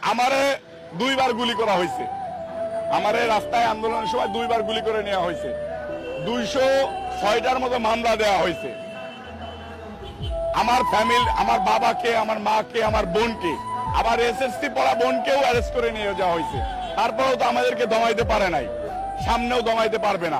আমারে 2 বার গুলি করা হয়েছে, আমারে রাস্তায় আন্দোলনের সময় 2 বার গুলি করে নেওয়া হয়েছে, 206টার মতো মামলা দেওয়া হয়েছে। আমার ফ্যামিলি, আমার বাবাকে, আমার মাকে, আমার বোনকে, আবার এসএসসি পড়া বোনকেও অ্যারেস্ট করে নিয়ে যাওয়া হয়েছে। তারপরেও তো আমাদেরকে দমাইতে পারে নাই, সামনেও দমাইতে পারবে না।